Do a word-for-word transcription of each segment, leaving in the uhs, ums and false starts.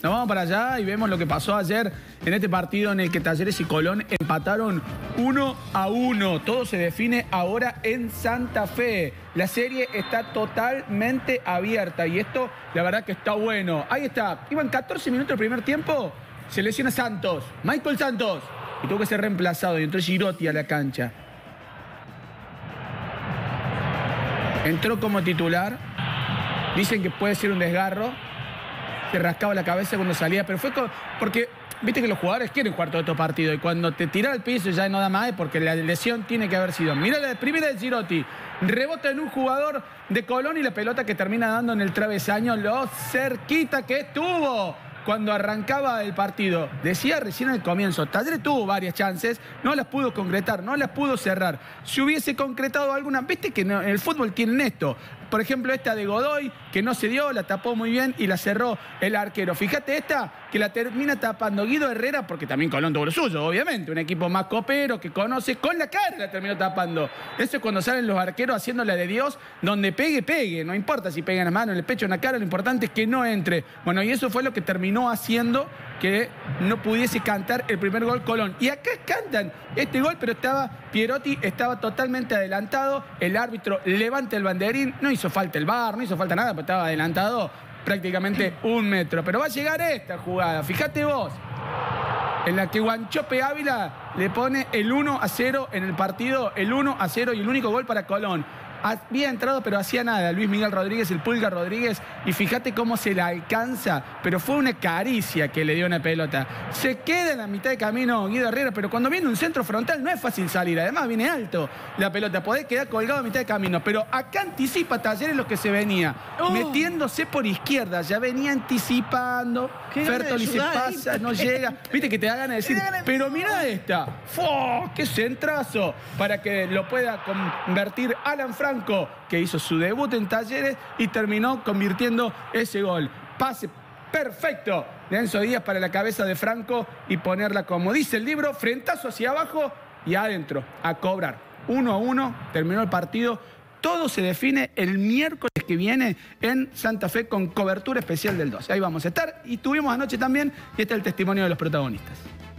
Nos vamos para allá y vemos lo que pasó ayer en este partido en el que Talleres y Colón empataron uno a uno. Todo se define ahora en Santa Fe. La serie está totalmente abierta y esto, la verdad que está bueno. Ahí está. Iban catorce minutos el primer tiempo. Se lesiona Santos. Michael Santos. Y tuvo que ser reemplazado y entró Girotti a la cancha. Entró como titular. Dicen que puede ser un desgarro. Se rascaba la cabeza cuando salía, pero fue con, porque viste que los jugadores quieren jugar todos estos partidos y cuando te tira al piso ya no da más porque la lesión tiene que haber sido. Mira la primera de Girotti. Rebota en un jugador de Colón y la pelota que termina dando en el travesaño. Lo cerquita que estuvo cuando arrancaba el partido. Decía recién al comienzo, Talleres tuvo varias chances, no las pudo concretar, no las pudo cerrar. Si hubiese concretado alguna, viste que no, en el fútbol tienen esto. Por ejemplo, esta de Godoy, que no se dio, la tapó muy bien y la cerró el arquero. Fíjate esta, que la termina tapando Guido Herrera, porque también Colón tuvo lo suyo, obviamente. Un equipo más copero, que conoce, con la cara la terminó tapando. Eso es cuando salen los arqueros haciéndole de Dios, donde pegue, pegue. No importa si pega en la mano, en el pecho, en la cara, lo importante es que no entre. Bueno, y eso fue lo que terminó haciendo que no pudiese cantar el primer gol Colón. Y acá cantan este gol, pero estaba Pierotti, estaba totalmente adelantado. El árbitro levanta el banderín, no hizo falta el V A R, no hizo falta nada, pero estaba adelantado prácticamente un metro. Pero va a llegar esta jugada, fíjate vos, en la que Guanchope Ávila le pone el uno a cero en el partido, el uno a cero y el único gol para Colón. Había entrado, pero hacía nada Luis Miguel Rodríguez, el Pulga Rodríguez, y fíjate cómo se la alcanza, pero fue una caricia que le dio una pelota. Se queda en la mitad de camino Guido Herrera, pero cuando viene un centro frontal no es fácil salir, además viene alto la pelota, podés quedar colgado a mitad de camino, pero acá anticipa Talleres lo que se venía, oh. metiéndose por izquierda, ya venía anticipando, Fertoli se pasa, no llega, viste que te da ganas de decir, pero mira esta, ¡fua! ¡Qué centrazo! Para que lo pueda convertir Alan Franco, que hizo su debut en Talleres y terminó convirtiendo ese gol. Pase perfecto de Enzo Díaz para la cabeza de Franco y ponerla, como dice el libro, frentazo hacia abajo y adentro, a cobrar. Uno a uno, terminó el partido. Todo se define el miércoles que viene en Santa Fe con cobertura especial del doce. Ahí vamos a estar y tuvimos anoche también y este es el testimonio de los protagonistas.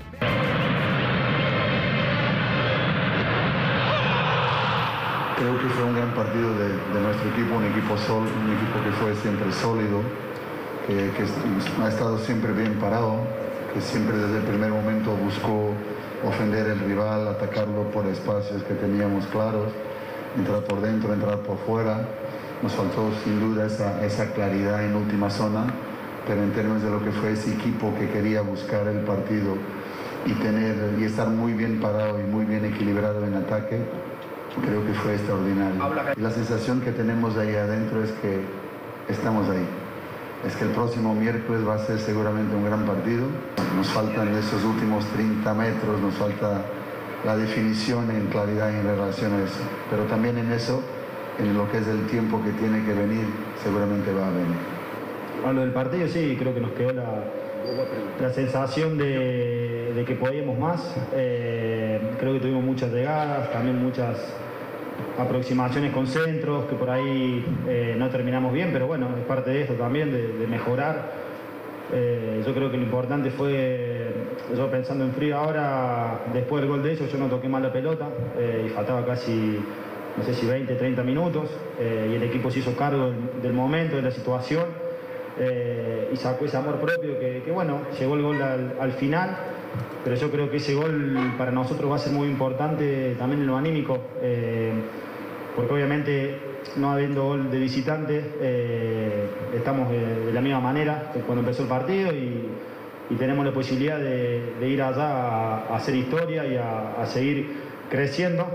Creo que fue un gran partido de, de nuestro equipo, un equipo, sol, un equipo que fue siempre sólido, que, que ha estado siempre bien parado, que siempre desde el primer momento buscó ofender al rival, atacarlo por espacios que teníamos claros, entrar por dentro, entrar por fuera. Nos faltó sin duda esa, esa claridad en última zona, pero en términos de lo que fue ese equipo que quería buscar el partido y, tener, y estar muy bien parado y muy bien equilibrado en ataque, creo que fue extraordinario. Y la sensación que tenemos ahí adentro es que estamos ahí. Es que el próximo miércoles va a ser seguramente un gran partido. Nos faltan esos últimos treinta metros, nos falta la definición en claridad en relación a eso. Pero también en eso, en lo que es el tiempo que tiene que venir, seguramente va a venir. A lo del partido sí, creo que nos quedó la, la sensación de, de que podíamos más. Eh, creo que tuvimos muchas llegadas, también muchas aproximaciones con centros, que por ahí eh, no terminamos bien, pero bueno, es parte de esto también, de, de mejorar. Eh, yo creo que lo importante fue, yo pensando en frío ahora, después del gol de ellos, yo no toqué mal la pelota eh, y faltaba casi, no sé si veinte, treinta minutos, eh, y el equipo se hizo cargo del, del momento, de la situación, eh, y sacó ese amor propio que, que bueno, llegó el gol al, al final. Pero yo creo que ese gol para nosotros va a ser muy importante también en lo anímico, eh, porque obviamente no habiendo gol de visitante, eh, estamos de, de la misma manera que cuando empezó el partido y, y tenemos la posibilidad de, de ir allá a, a hacer historia y a, a seguir creciendo.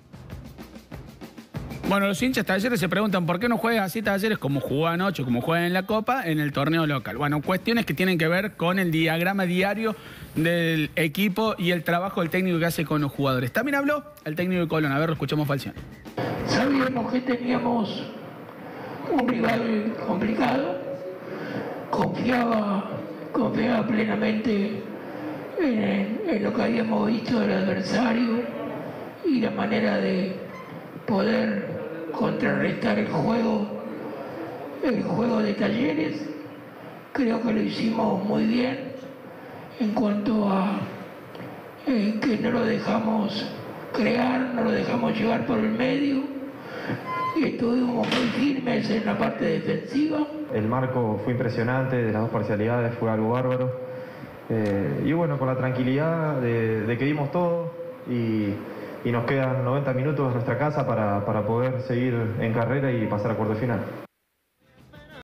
Bueno, los hinchas Talleres se preguntan por qué no juegan así Talleres como jugó anoche, como juegan en la Copa, en el torneo local. Bueno, cuestiones que tienen que ver con el diagrama diario del equipo y el trabajo del técnico que hace con los jugadores. También habló el técnico de Colón. A ver, lo escuchamos, Falcioni. Sabíamos que teníamos un rival complicado. Confiaba, confiaba plenamente en, en lo que habíamos visto del adversario y la manera de poder contrarrestar el juego, el juego de Talleres. creo que lo hicimos muy bien en cuanto a eh, que no lo dejamos crear, no lo dejamos llevar por el medio y estuvimos muy firmes en la parte defensiva. El marco fue impresionante, de las dos parcialidades fue algo bárbaro. Eh, y bueno, con la tranquilidad de, de que dimos todo y, y nos quedan noventa minutos en nuestra casa para, para poder seguir en carrera y pasar a cuarto de final.